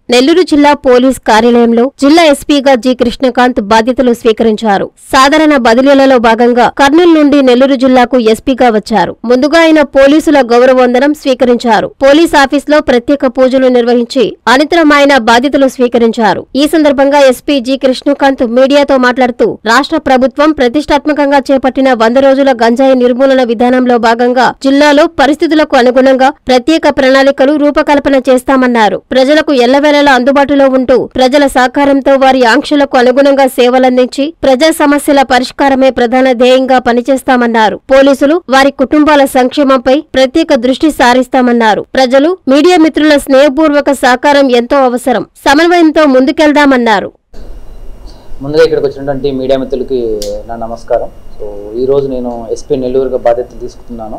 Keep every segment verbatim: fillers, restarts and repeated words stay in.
నెల్లూరు జిల్లా పోలీస్ కార్యాలయంలో జిల్లా ఎస్పీగా జి కృష్ణకాంత్ బాధ్యతలు స్వీకరించారు. సాధారణ బదిలీలలో భాగంగా కర్నూలు నుండి నెల్లూరు జిల్లాకు ఎస్పీగా వచ్చారు. ముందుగా ఆయన పోలీసుల గౌరవవందనం స్వీకరించారు. పోలీస్ ఆఫీసులో ప్రత్యేక పూజలు నిర్వహించి అనంతరం ఆయన బాధ్యతలు స్వీకరించారు. ఈ సందర్భంగా ఎస్పీ జి కృష్ణకాంత్ మీడియాతో మాట్లాడుతూ రాష్ట్ర ప్రభుత్వం ప్రతిష్టాత్మకంగా చేపట్టిన వంద రోజుల గంజాయి నిర్మూలన విధానంలో భాగంగా జిల్లాలో పరిస్థితులకు అనుగుణంగా ప్రత్యేక ప్రణాళికలు రూపకల్పన చేస్తామన్నారు. ప్రజలకు ఎల్లవేళలా అందుబాటులో ఉంటూ ప్రజల సహకారంతో వారి ఆంక్షలకు అనుగుణంగా సేవలందించి ప్రజా సమస్యల పరిష్కారమే ప్రధాన ధ్యేయంగా పనిచేస్తామన్నారు. పోలీసులు వారి కుటుంబాల సంక్షేమంపై ప్రత్యేక దృష్టి సారిస్తామన్నారు. ప్రజలు మీడియా మిత్రుల స్నేహపూర్వక సహకారం ఎంతో అవసరం. సమన్వయంతో ముందుకెళ్దామన్నారు. ముందుగా ఇక్కడికి వచ్చినటువంటి మీడియా మిత్రులకి నా నమస్కారం. సో ఈరోజు నేను ఎస్పీ నెల్లూరుగా బాధ్యతలు తీసుకుంటున్నాను.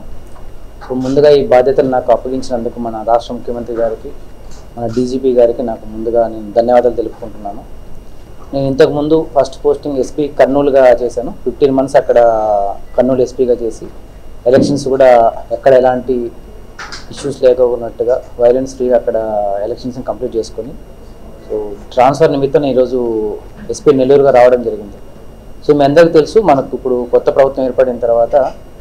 సో ముందుగా ఈ బాధ్యతలు నాకు అప్పగించినందుకు మన రాష్ట్ర ముఖ్యమంత్రి గారికి, మన డీజీపీ గారికి నాకు ముందుగా నేను ధన్యవాదాలు తెలుపుకుంటున్నాను. నేను ఇంతకుముందు ఫస్ట్ పోస్టింగ్ ఎస్పీ కర్నూలుగా చేశాను. ఫిఫ్టీన్ మంత్స్ అక్కడ కర్నూలు ఎస్పీగా చేసి ఎలక్షన్స్ కూడా ఎక్కడ ఎలాంటి ఇష్యూస్ లేకున్నట్టుగా వైలెన్స్ ఫ్రీగా అక్కడ ఎలక్షన్స్ కంప్లీట్ చేసుకొని సో ట్రాన్స్ఫర్ నిమిత్తం ఈరోజు ఎస్పీ నెల్లూరుగా రావడం జరిగింది. సో మీ అందరికీ తెలుసు, మనకు ఇప్పుడు కొత్త ప్రభుత్వం ఏర్పడిన తర్వాత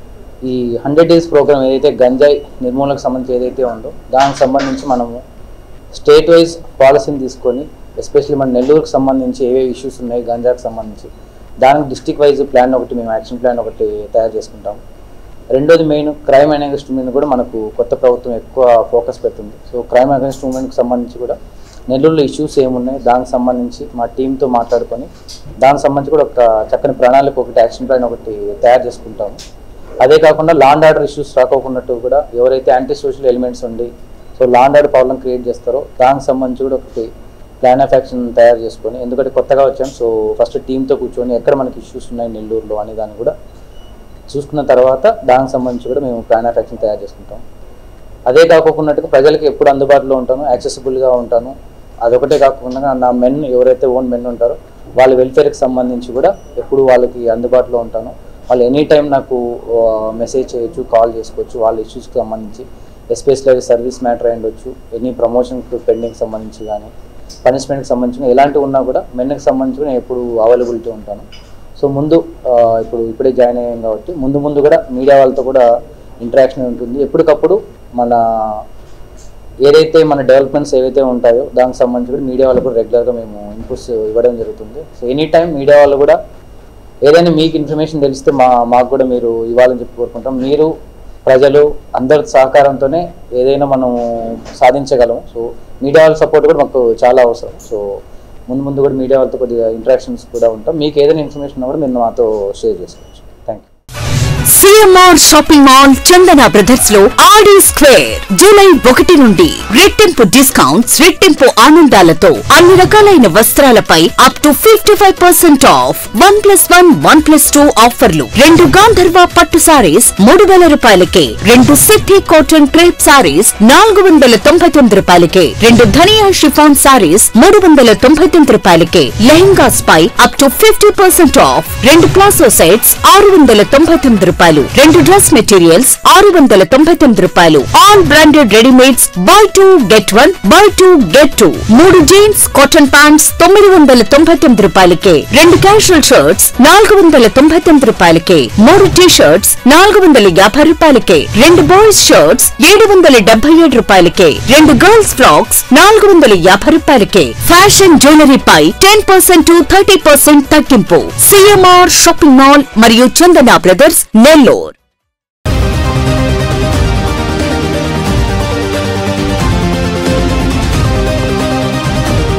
ఈ హండ్రెడ్ డేస్ ప్రోగ్రామ్ ఏదైతే గంజాయి నిర్మూలనకు సంబంధించి ఏదైతే ఉందో దానికి సంబంధించి మనము స్టేట్ వైజ్ పాలసీని తీసుకొని ఎస్పెషల్లీ మన నెల్లూరుకు సంబంధించి ఏవే ఇష్యూస్ ఉన్నాయి గంజాకి సంబంధించి దానికి డిస్టిక్ వైజ్ ప్లాన్ ఒకటి మేము యాక్షన్ ప్లాన్ ఒకటి తయారు చేసుకుంటాం. రెండోది మెయిన్ క్రైమ్ అగైన్స్ట్ ఉమెన్ కూడా మనకు కొత్త ప్రభుత్వం ఎక్కువ ఫోకస్ పెడుతుంది. సో క్రైమ్ అగైన్స్ట్ ఉమెన్కి సంబంధించి కూడా నెల్లూరులో ఇష్యూస్ ఏమున్నాయి దానికి సంబంధించి మా టీంతో మాట్లాడుకొని దానికి సంబంధించి కూడా ఒక చక్కని ప్రణాళిక ఒకటి యాక్షన్ ప్లాన్ ఒకటి తయారు చేసుకుంటాము. అదే కాకుండా లా అండ్ ఆర్డర్ ఇష్యూస్ రాకోకున్నట్టు కూడా ఎవరైతే యాంటీ సోషల్ ఎలిమెంట్స్ ఉండి so law and order problem create చేస్తారో దానికి సంబంధించి కూడా ఒకటి ప్లాన్ ఆఫ్ యాక్షన్ తయారు చేసుకొని, ఎందుకంటే కొత్తగా వచ్చాం సో ఫస్ట్ టీంతో కూర్చొని ఎక్కడ మనకి ఇష్యూస్ ఉన్నాయి నెల్లూరులో అనే దాన్ని కూడా చూసుకున్న తర్వాత దానికి సంబంధించి కూడా మేము ప్లాన్ ఆఫ్ యాక్షన్ తయారు చేసుకుంటాం. అదే కాకోకున్నట్టుగా ప్రజలకి ఎప్పుడు అందుబాటులో ఉంటాను, యాక్సెసిబుల్గా ఉంటాను. అదొకటే కాకుండా నా మెన్ ఎవరైతే ఓన్ మెన్ ఉంటారో వాళ్ళ వెల్ఫేర్కి సంబంధించి కూడా ఎప్పుడు వాళ్ళకి అందుబాటులో ఉంటాను. వాళ్ళు ఎనీ టైం నాకు మెసేజ్ చేయొచ్చు, కాల్ చేసుకోవచ్చు. వాళ్ళ ఇష్యూస్కి సంబంధించి ఎస్పెషల్లీ సర్వీస్ మ్యాటర్ అయి ఉండొచ్చు, ఎనీ ప్రమోషన్కి పెండింగ్కి సంబంధించి కానీ పనిష్మెంట్కి సంబంధించి ఎలాంటి ఉన్నా కూడా మెన్కి సంబంధించి నేను ఎప్పుడు అవైలబిలిటీ ఉంటాను. సో ముందు ఇప్పుడు ఇప్పుడే జాయిన్ అయ్యాం కాబట్టి ముందు ముందు కూడా మీడియా వాళ్ళతో కూడా ఇంటరాక్షన్ ఉంటుంది. ఎప్పటికప్పుడు మన ఏదైతే మన డెవలప్మెంట్స్ ఏవైతే ఉంటాయో దానికి సంబంధించి కూడా మీడియా వాళ్ళు కూడా రెగ్యులర్గా మేము ఇన్పుట్స్ ఇవ్వడం జరుగుతుంది. సో ఎనీ టైం మీడియా వాళ్ళు కూడా ఏదైనా మీకు ఇన్ఫర్మేషన్ తెలిస్తే మా మాకు కూడా మీరు ఇవ్వాలని చెప్పి కోరుకుంటాం. మీరు ప్రజలు అందరి సహకారంతోనే ఏదైనా మనం సాధించగలము. సో మీడియా వాళ్ళ సపోర్ట్ కూడా మాకు చాలా అవసరం. సో ముందు ముందు కూడా మీడియా వాళ్ళతో కొద్దిగా ఇంటరాక్షన్స్ కూడా ఉంటాం. మీకు ఏదైనా ఇన్ఫర్మేషన్ ఉన్నా కూడా మీరు మాతో షేర్ చేసుకోవచ్చు. Thank you. CMR shopping mall Chandana brothers లో ఆడి స్క్వేర్ జూలై ఒకటి నుండి రెట్టింపు డిస్కౌంట్స్, రెట్టింపు ఆనందాలతో అన్ని రకాలైన వస్త్రాలపై up to fifty five percent off. One plus one one plus two ఆఫర్లు. రెండు గాంధర్వ పట్టు సారీస్ మూడు వేల రూపాయలకే, రెండు సిద్ధి కాటన్ క్రేప్ సారీస్ నాలుగు వందల తొంభై తొమ్మిది రూపాయలకే, రెండు ధనియా షిఫాన్ సారీస్ మూడు వందల తొంభై తొమ్మిది రూపాయలకే, లెహంగాస్ పై up to fifty percent off. రెండు ప్లాసో సెట్స్ ఆరు వందల తొంభై తొమ్మిది రూపాయలు, రెండు డ్రెస్ మెటీరియల్స్ ఆరు వందల తొంభై తొమ్మిది రూపాయలు. All branded readymades buy two get one, buy two get two. మూడు జీన్స్ కాటన్ ప్యాంట్స్ తొమ్మిది వందల తొంభై తొమ్మిది రూపాయలకే, రెండు క్యాషువల్ షర్ట్స్ నాలుగు వందల తొంభై తొమ్మిది రూపాయలకే, మూడు టీ షర్ట్స్ నాలుగు వందల యాభై రూపాయలకే, రెండు బాయ్స్ షర్ట్స్ ఏడు వందల డెబ్బై ఏడు రూపాయలకే, రెండు గర్ల్స్ ఫ్రాక్స్ నాలుగు వందల యాభై రూపాయలకే. ఫ్యాషన్ జ్యువెలరీ పై ten percent to thirty percent తగ్గింపు. సిఎంఆర్ షాపింగ్ మాల్ మరియు చందన బ్రదర్స్ నెల్లూరు.